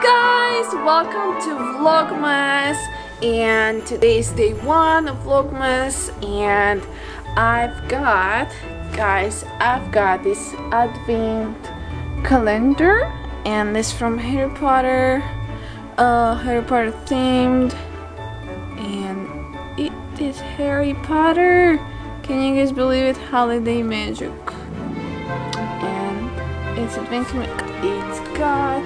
guys, welcome to Vlogmas, and today's day 1 of Vlogmas, and I've got this advent calendar, and this from Harry Potter themed, and it is Harry Potter. Can you guys believe it? Holiday magic. And it's advent calendar. It's got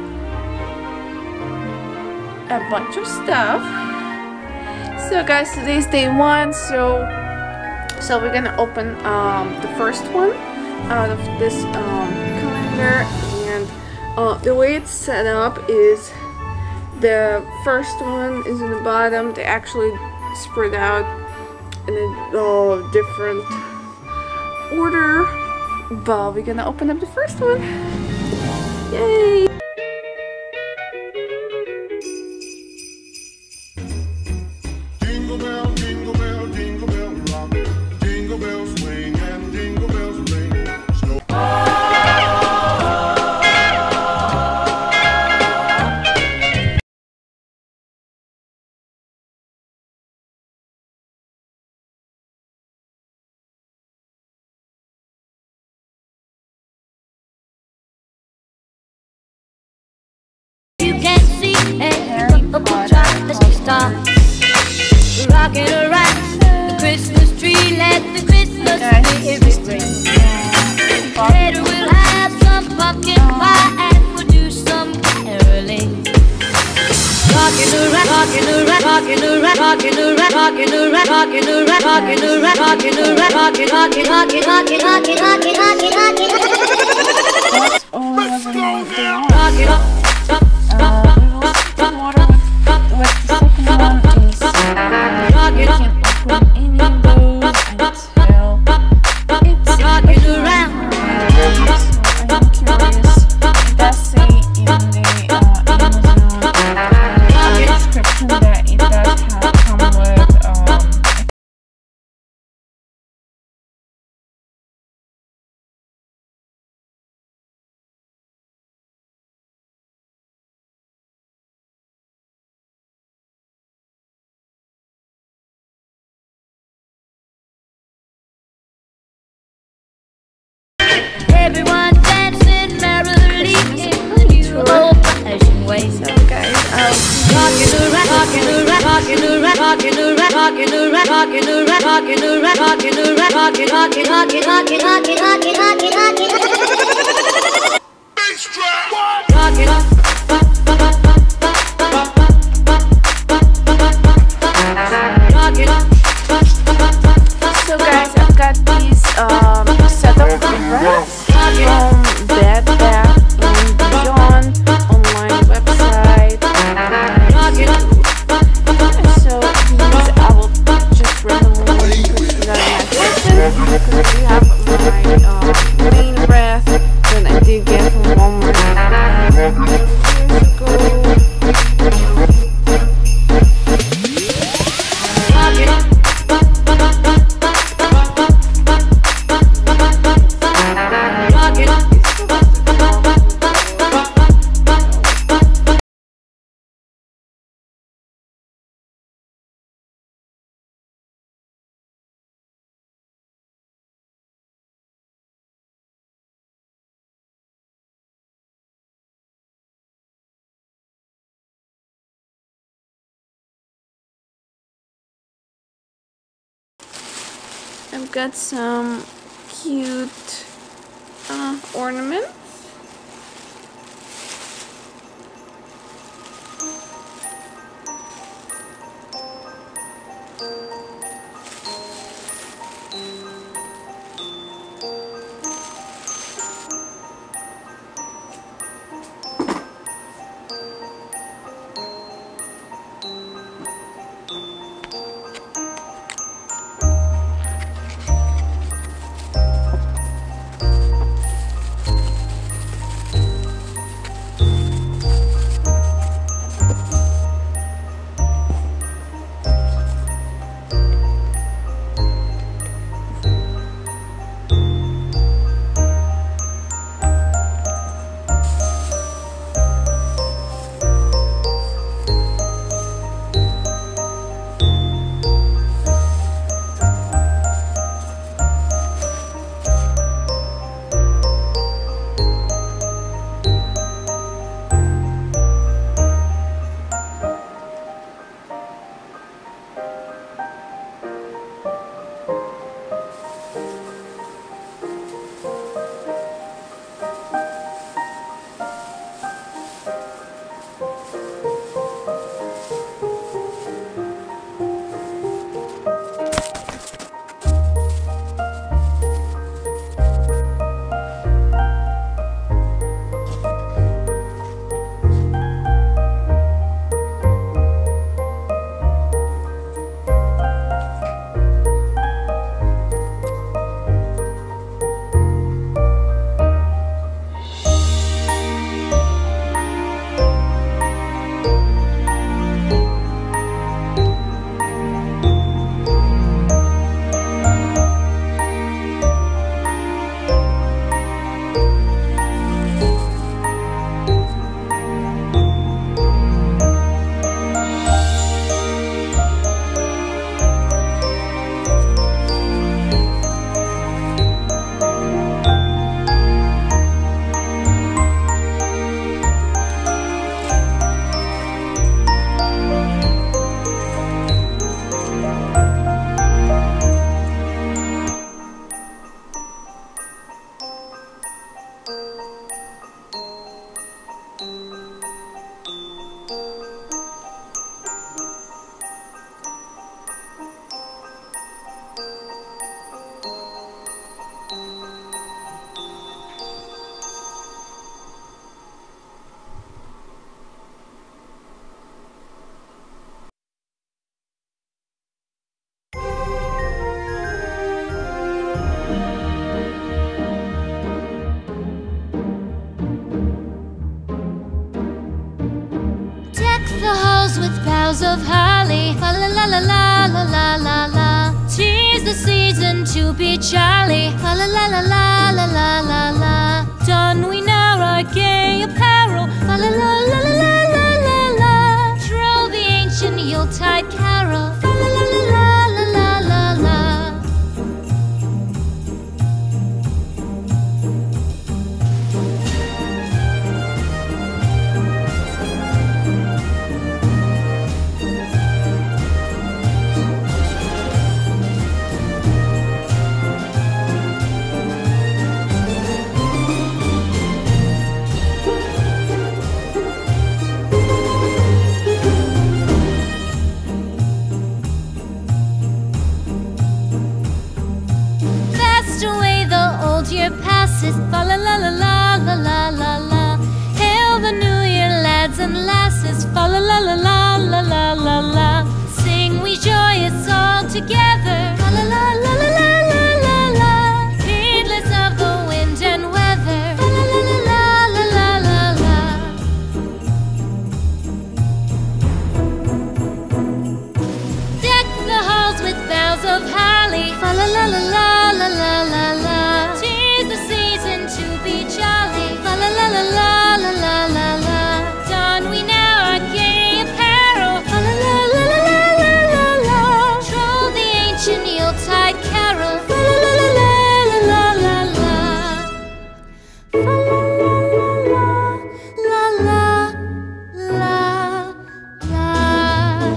a bunch of stuff. So guys, today's day 1, so we're gonna open the first one out of this calendar, and the way it's set up is the first one is in the bottom. They actually spread out in a different order, but we're gonna open up the first one. Yay! Jingle bell, jingle bell, jingle bell rock. Jingle bells swing and jingle bells ring. Snow. You can see rocking around the Christmas tree, let the Christmas spirit ring. Later we'll have some pumpkin pie and we'll do some caroling. Rocking around, rocking around, rocking around, rocking around, rocking around, rocking around, rocking around, rocking around, rocking, rocking, rocking, rocking, rocking, rocking, rocking, rocking, rocking. Let's go now. Rocking up. Everyone dancing merrily in the new old-fashioned way. So guys, Rocking around, rocking around, rocking around, rocking around, rocking around, rocking around, rocking around, rocking around, rocking, rocking, rocking, rocking, rocking, rocking, rocking, rocking, rocking. Bass drop. Rocking up. Rocking up. so guys, I've got these set of dress from Bed Bath & Beyond online website. So these I will just randomly put in my section because we have my main breath that I did get from Walmart years ago. I've got some cute ornaments. boughs of holly. Fa la la la la la la la la. 'Tis the season to be jolly. Fa la la la la la la la la. Don we now our gay apparel. Fa la la la la la la la la. Troll the ancient Yuletide carol. Fa la la la la la la la la. Year passes, fa la la la la la la la la. Hail the new year, lads and lasses, fa la la la la la la la la. Sing we joyous all together, fa la la la la la la la la. Heedless of the wind and weather, fa la la la la la la la la. Deck the halls with boughs of holly, fa la la la la la la la la. La la la la la la la la. Don we now our gay apparel. La la la la la la la la. Troll the ancient Yuletide carol. La la la la la la la la. La la la la la la.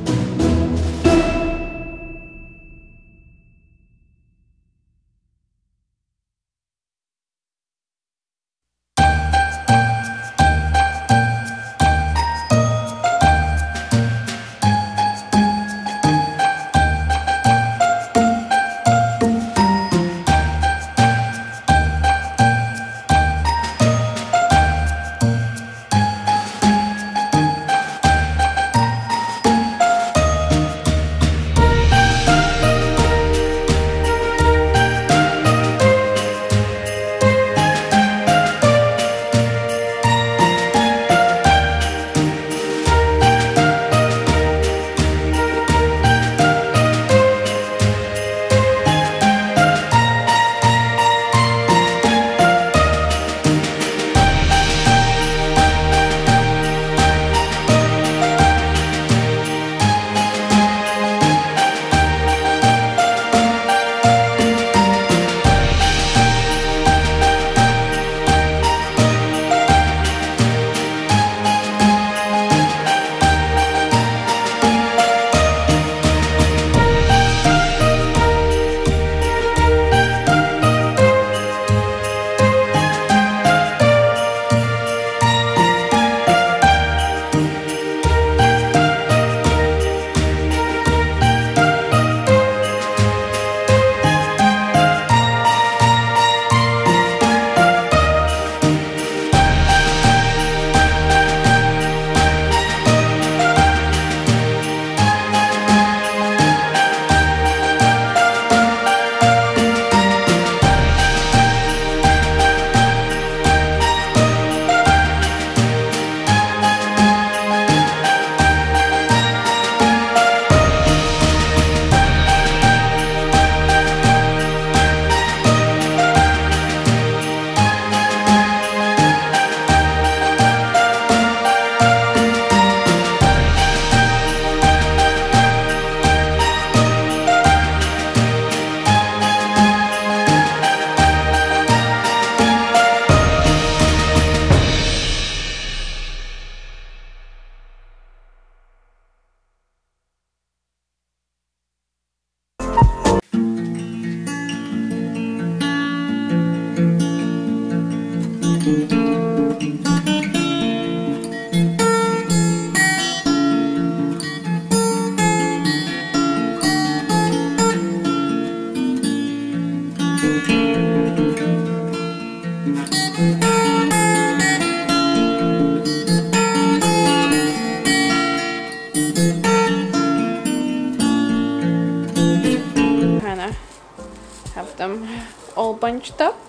them all bunched up.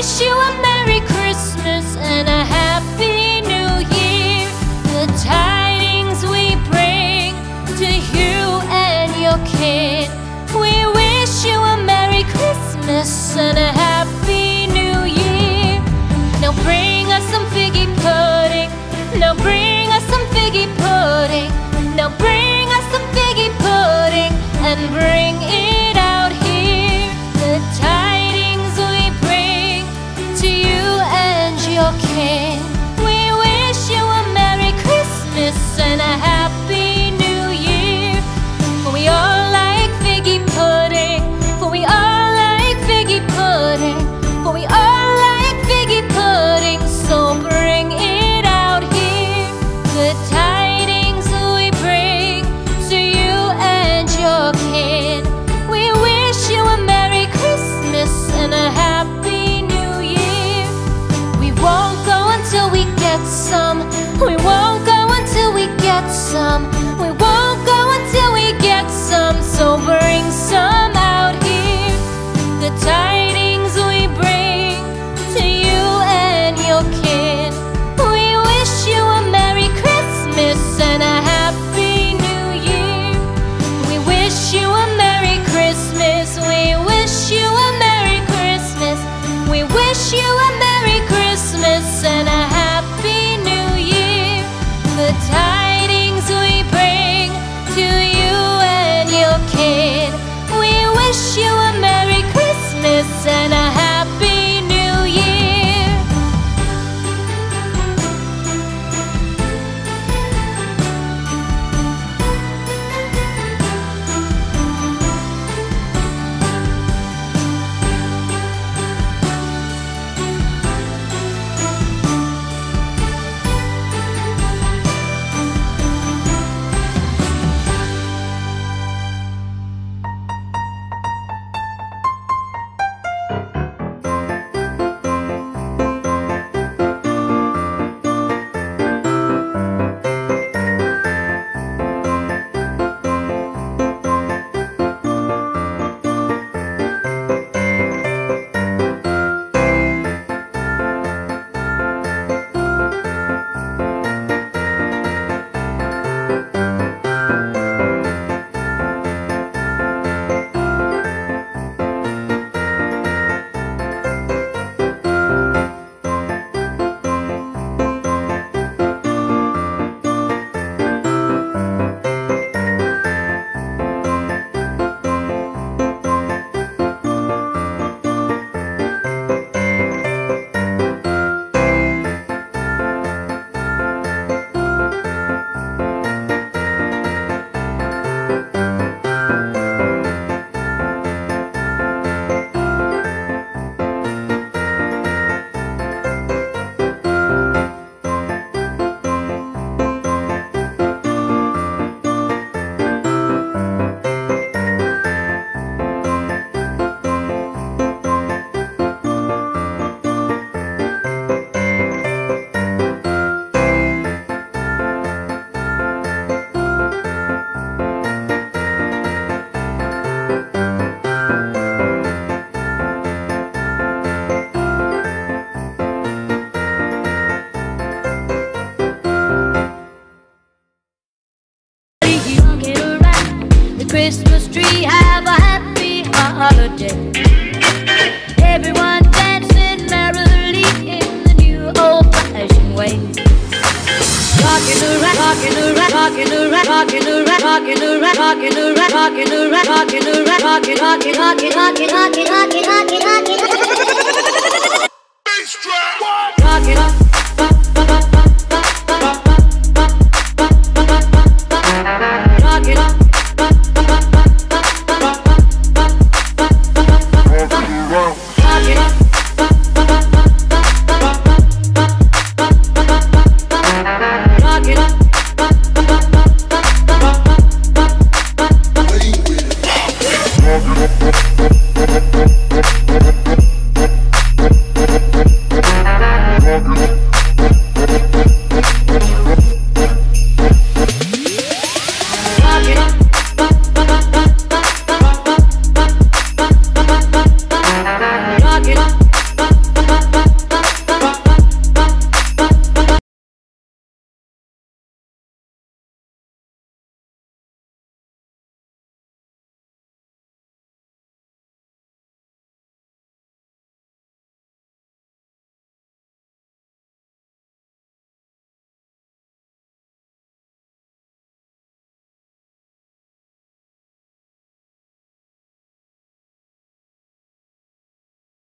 wish you a Merry Christmas and a Happy New Year. The tidings we bring to you and your kin. We wish you a Merry Christmas and a Happy New Year. Now bring us some figgy pudding. Now bring us some figgy pudding. Now bring us some figgy pudding and bring it out here. The tidings we bring to you and your kin. We wish you a Merry Christmas and a Happy New Year. For we all like figgy pudding. For we all like figgy pudding. For we all like figgy pudding. So bring it out here. The tidings we bring to you and your kin. We wish you a Merry Christmas and a Happy New Year. We won't go until we get some. We won't go until we get some. We won't go until we get some. So bring some out here. The tidings we bring to you and your kin. We wish you a Merry Christmas and a Happy New Year. We wish you a Merry Christmas. We wish you a Merry Christmas. We wish you a Merry Christmas and a Happy New Year. The tidings we bring to you and your kin. We wish you a Merry Christmas and a Happy New Year. Christmas tree, have a happy holiday. Everyone dancing merrily in the new old-fashioned way. Rockin' around, rockin' around, rockin' around, rockin' around, rockin' around, rockin' around, rockin' around, rockin' around, rockin', rockin', rockin', rockin', rockin', rockin', rockin', rockin', rockin'.